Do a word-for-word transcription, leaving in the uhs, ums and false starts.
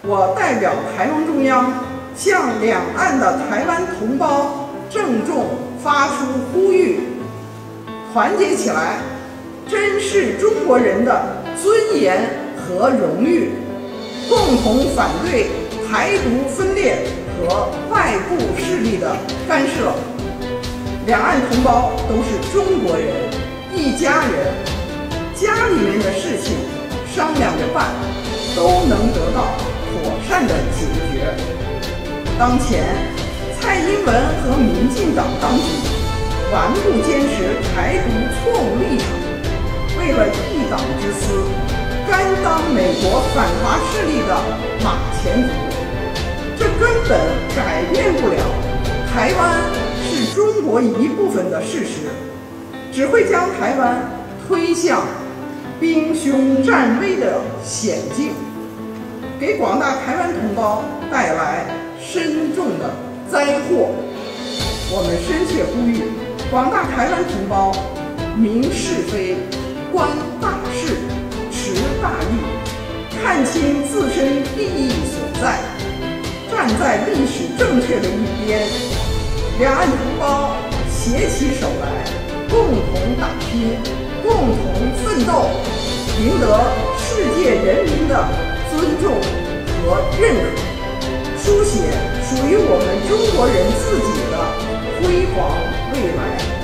我代表台湾中央向两岸的台湾同胞郑重发出呼吁：团结起来，珍视中国人的尊严和荣誉，共同反对台独分裂和外部势力的干涉。两岸同胞都是中国人，一家人，家里面的事情商量着办，都能得到妥善的解决。当前，蔡英文和民进党当局顽固坚持台独错误立场，为了一党之私，甘当美国反华势力的马前卒。这根本改变不了台湾是中国一部分的事实，只会将台湾推向兵凶战危的险境，给广大台湾同胞带来深重的灾祸。我们深切呼吁广大台湾同胞明是非、观大势、持大义，看清自身利益所在，站在历史正确的一边。两岸同胞携起手来，共同打拼，共同奋斗，赢得世界人民的尊重和认可，书写属于我们中国人自己的辉煌未来。